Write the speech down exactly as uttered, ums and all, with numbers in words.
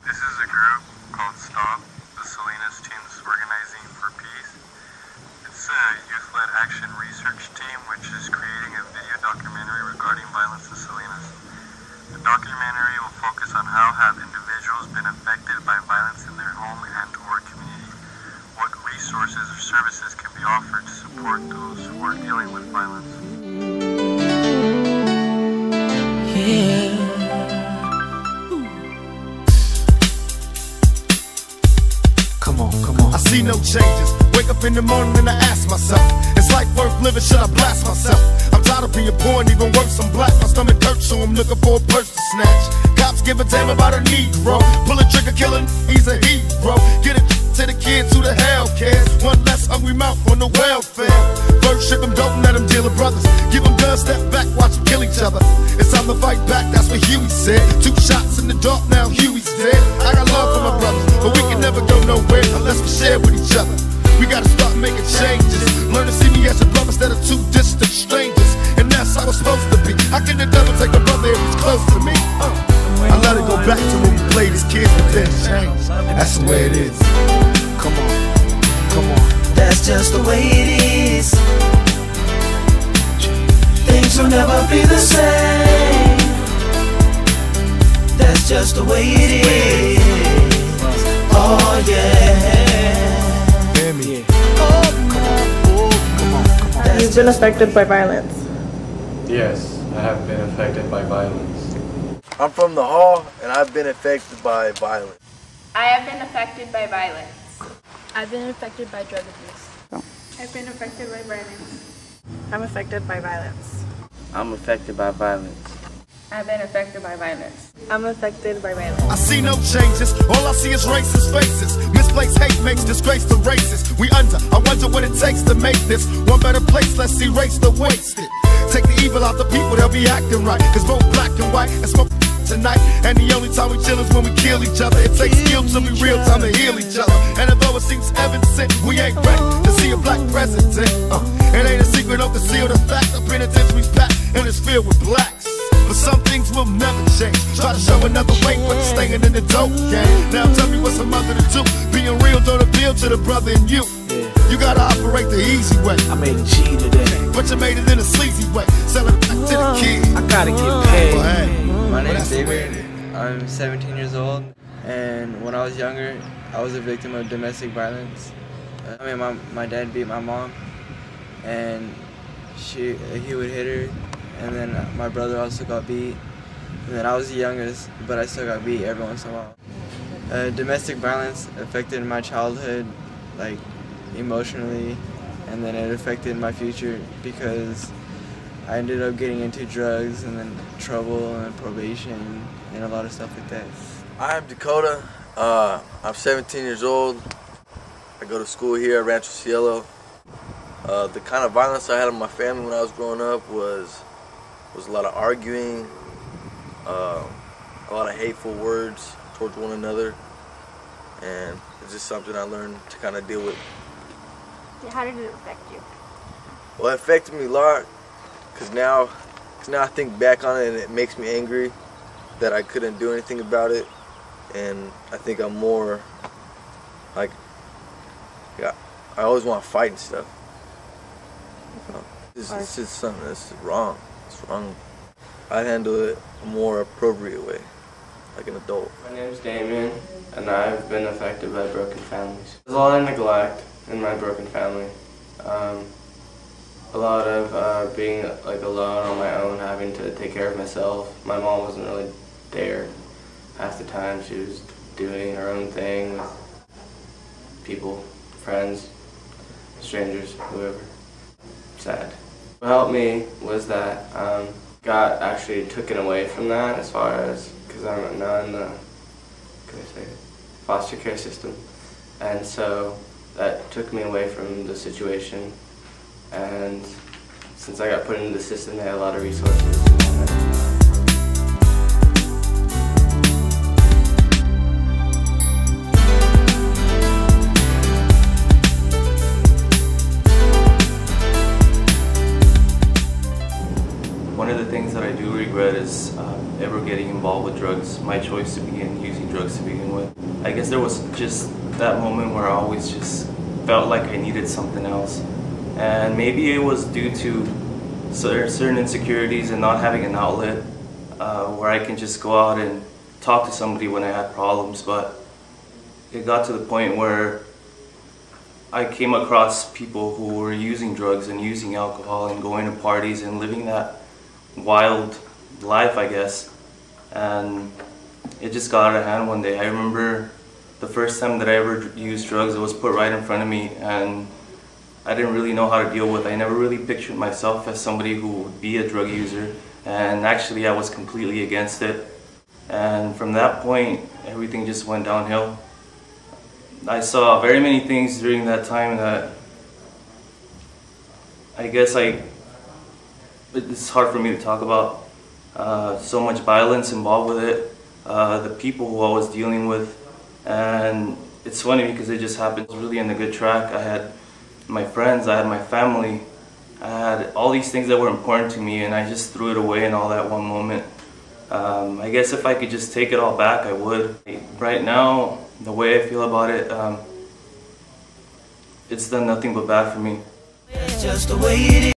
This is a group called STOP, the Salinas Teens Organizing for Peace. It's a youth-led action research team which is creating a video documentary regarding violence in Salinas. The documentary will focus on how have individuals been affected by violence in their home and or community. What resources or services can be offered to support those who are dealing with violence. Yeah. Come on, come on. I see no changes. Wake up in the morning and I ask myself, is life worth living? Should I blast myself? I'm tired of being poor and even worse, I'm black. My stomach hurts, so I'm looking for a purse to snatch. Cops give a damn about a Negro. Pull a trigger, killing, he's a hero. Get it to the kids who the hell cares. One less hungry mouth on the welfare. First ship them, don't let them deal with brothers. Give them guns, step back, watch them kill each other. It's time to fight back, that's what Huey said. Two shots in the dark, now Huey's dead. I got love for my brothers, but we can never go nowhere unless we share with each other. We gotta start making changes. Learn to see me as a brother instead of two distant strangers. And that's how it's supposed to be. How can the devil take a brother if he's close to me? Uh, I let it go back to when we played as kids, but then change. That's the way it is. Come on, come on. That's just the way it is. Things will never be the same. That's just the way it is. Oh yeah. You've been affected by violence. Yes, I have been affected by violence. I'm from the Hall, and I've been affected by violence. I have been affected by violence. I've been affected by drug abuse. I've been affected by violence. I'm affected by violence. I'm affected by violence. I've been affected by violence. I'm affected by violence. I see no changes, all I see is racist faces. Misplaced hate makes disgrace to races. We under, I wonder what it takes to make this one better place. Let's erase the wasted. Take the evil out the people, they'll be acting right. Cause both black and white and smoke tonight. And the only time we chill is when we kill each other. It takes skill to be real time to heal each other. And although it seems evident, we ain't ready to see a black president. uh, It ain't a secret, don't conceal the fact. The penitentiary's packed and it's filled with blacks. But some things will never change. Try to show another way, but you're staying in the dope game. Now tell me what's a mother to do. Being real don't appeal to the brother in you. You gotta operate the easy way. I made a G today, but you made it in a sleazy way. Sell it back to the kids. I gotta get paid. Well, hey, My name is David. I'm seventeen years old, and when I was younger, I was a victim of domestic violence. I mean, my my dad beat my mom, and she he would hit her. And then my brother also got beat. And then I was the youngest, but I still got beat every once in a while. Uh, domestic violence affected my childhood, like emotionally, and then it affected my future because I ended up getting into drugs and then trouble and probation and a lot of stuff like that. I'm Dakota. Uh, I'm seventeen years old. I go to school here at Rancho Cielo. Uh, the kind of violence I had in my family when I was growing up was was a lot of arguing, uh, a lot of hateful words towards one another, and it's just something I learned to kind of deal with. How did it affect you? Well, it affected me a lot, because now, cause now I think back on it and it makes me angry that I couldn't do anything about it, and I think I'm more, like, yeah, I always want to fight and stuff. So, it's, it's just something that's wrong. It's wrong. I handle it a more appropriate way, like an adult. My name is Damien, and I've been affected by broken families. There's a lot of neglect in my broken family. Um, a lot of uh, being like alone on my own, having to take care of myself. My mom wasn't really there half the time. She was doing her own thing with people, friends, strangers, whoever. Sad. What helped me was that um, God actually took it away from that, as far as, because I'm now in the, can I say it, foster care system, and so that took me away from the situation, and since I got put into the system, they had a lot of resources. One of the things that I do regret is uh, ever getting involved with drugs. My choice to begin using drugs to begin with. I guess there was just that moment where I always just felt like I needed something else. And maybe it was due to certain insecurities and not having an outlet uh, where I can just go out and talk to somebody when I had problems. But it got to the point where I came across people who were using drugs and using alcohol and going to parties and living that wild life, I guess. And it just got out of hand one day. I remember the first time that I ever used drugs, it was put right in front of me, and I didn't really know how to deal with it. I never really pictured myself as somebody who would be a drug user, and actually I was completely against it. And from that point, everything just went downhill. I saw very many things during that time that I guess I, it's hard for me to talk about. Uh, so much violence involved with it, uh, the people who I was dealing with, and it's funny because it just happened really in a good track. I had my friends, I had my family, I had all these things that were important to me, and I just threw it away in all that one moment. Um, I guess if I could just take it all back, I would. Right now, the way I feel about it, um, it's done nothing but bad for me. It's just the way it is.